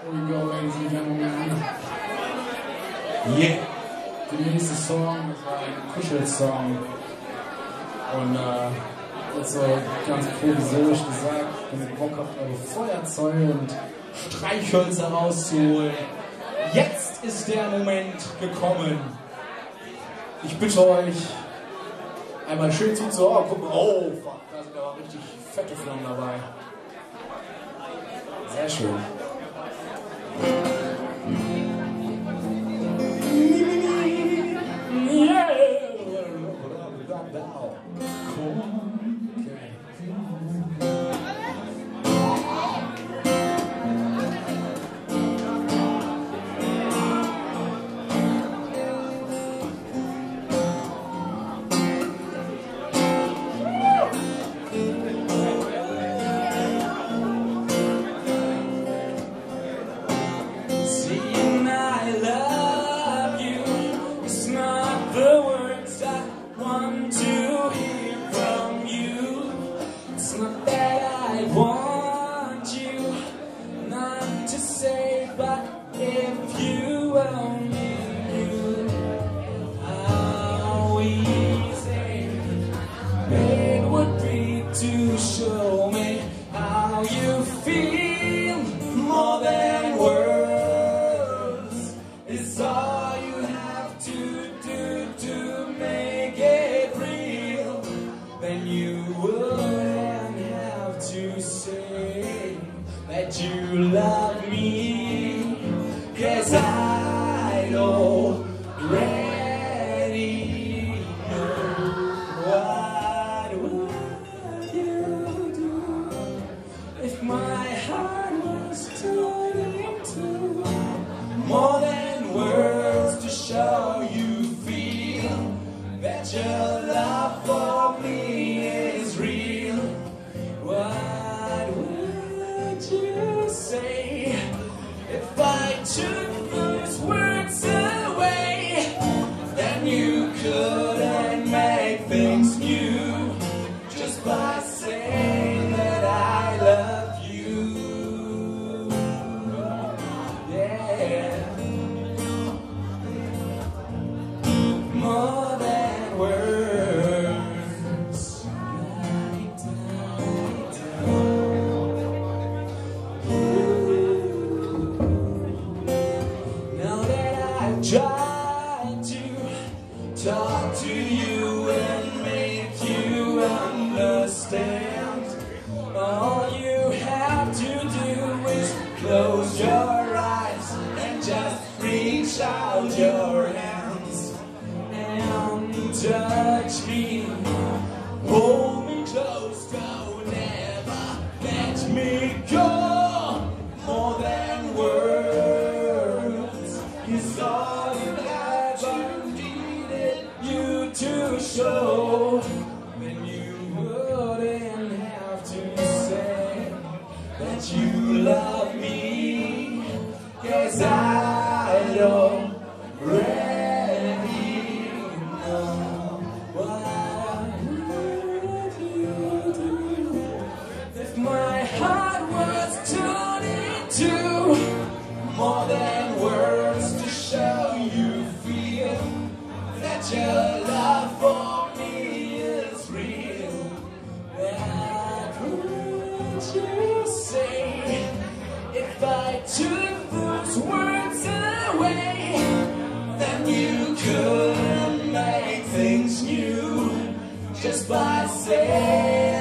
Here we go, ladies and gentlemen. Yeah. Der nächste Song ist ein Kuschelsong. Und jetzt so ganz provisorisch gesagt, wenn ihr Bock habt, eure Feuerzeuge und Streichhölzer rauszuholen. Jetzt ist der Moment gekommen. Ich bitte euch, einmal schön zuzuhören. Guck mal, oh fuck, da sind aber richtig fette Flammen dabei. Sehr schön. To show me how you feel more than words. It's all you have to do to make it real. Then you wouldn't have to say that you love me, 'cause I already know what if my heart was torn into more than words to show you feel that your love for me is real. What would you say if I took those words away? Then you couldn't make things new just by saying that I love you. Yeah. More than words. Now that I've tried to talk to you and make you understand, all you have to do is close your eyes and just reach out your hands and touch me. Hold me close, don't ever let me go. More than words is all you ever needed you to show. Then you wouldn't have to say that you love me, 'cause I already know. What would you do if my heart was torn into more than words to show you feel that your love for me is real? What would you say if I took those words away? Then you couldn't make things new just by saying